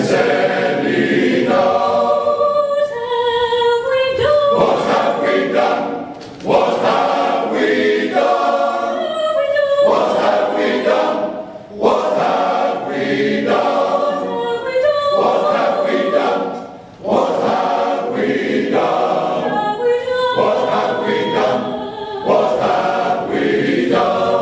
Senzenina. What have we done? What have we done? What have we done? What have we done? What have we done? What have we done? What have we done? What have we done?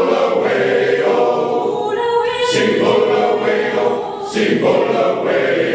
Sing all away,